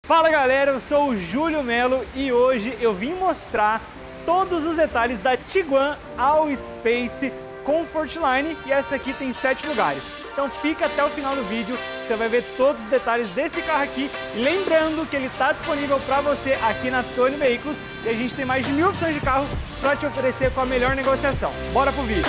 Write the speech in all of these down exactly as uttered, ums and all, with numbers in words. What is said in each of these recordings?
Fala galera, eu sou o Júlio Melo e hoje eu vim mostrar todos os detalhes da Tiguan Allspace Comfortline e essa aqui tem sete lugares. Então fica até o final do vídeo, você vai ver todos os detalhes desse carro aqui. Lembrando que ele está disponível para você aqui na Tony Veículos e a gente tem mais de mil opções de carro para te oferecer com a melhor negociação. Bora pro vídeo!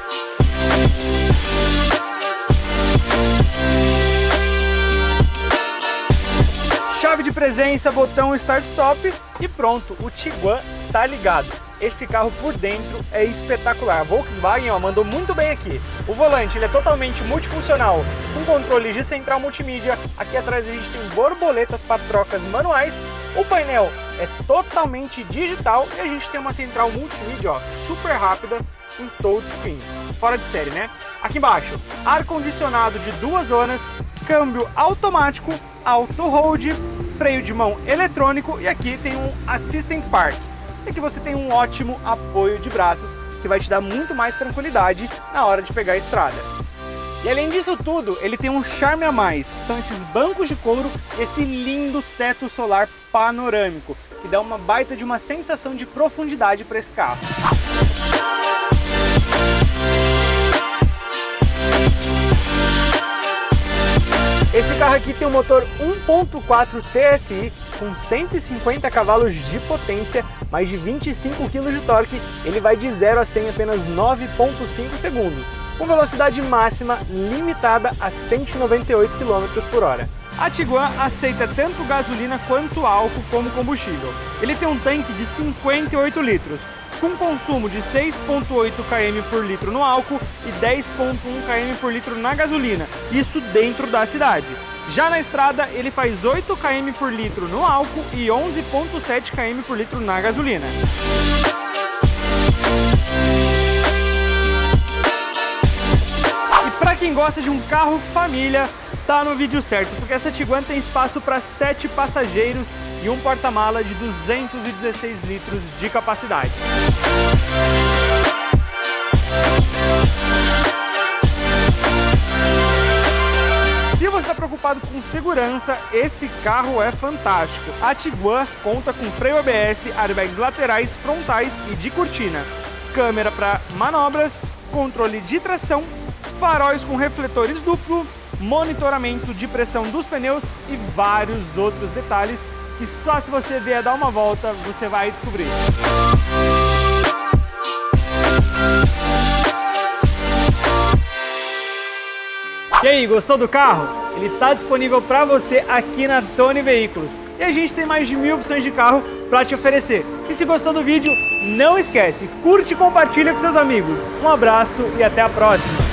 Chave de presença, botão Start Stop e pronto, o Tiguan tá ligado. Esse carro por dentro é espetacular. A Volkswagen ó, mandou muito bem aqui. O volante ele é totalmente multifuncional, com controles de central multimídia. Aqui atrás a gente tem borboletas para trocas manuais. O painel é totalmente digital e a gente tem uma central multimídia ó, super rápida em touchscreen. Fora de série, né? Aqui embaixo, ar-condicionado de duas zonas, câmbio automático, auto-hold, freio de mão eletrônico e aqui tem um Assistant Park. E aqui você tem um ótimo apoio de braços que vai te dar muito mais tranquilidade na hora de pegar a estrada. E além disso tudo, ele tem um charme a mais, que são esses bancos de couro e esse lindo teto solar panorâmico, que dá uma baita de uma sensação de profundidade para esse carro. Esse carro aqui tem um motor um ponto quatro T S I com cento e cinquenta cavalos de potência, mais de vinte e cinco quilos de torque. Ele vai de zero a cem em apenas nove ponto cinco segundos, com velocidade máxima limitada a cento e noventa e oito quilômetros por hora. A Tiguan aceita tanto gasolina quanto álcool como combustível. Ele tem um tanque de cinquenta e oito litros, com consumo de seis ponto oito quilômetros por litro no álcool e dez ponto um quilômetros por litro na gasolina, isso dentro da cidade. Já na estrada ele faz oito quilômetros por litro no álcool e onze ponto sete quilômetros por litro na gasolina. E para quem gosta de um carro família, tá no vídeo certo, porque essa Tiguan tem espaço para sete passageiros e um porta-mala de duzentos e dezesseis litros de capacidade. Se você está preocupado com segurança, esse carro é fantástico. A Tiguan conta com freio A B S, airbags laterais, frontais e de cortina, câmera para manobras, controle de tração, faróis com refletores duplo, monitoramento de pressão dos pneus e vários outros detalhes que só se você vier dar uma volta você vai descobrir. E aí, gostou do carro? Ele está disponível para você aqui na Tony Veículos e a gente tem mais de mil opções de carro para te oferecer. E se gostou do vídeo, não esquece, curte e compartilha com seus amigos. Um abraço e até a próxima!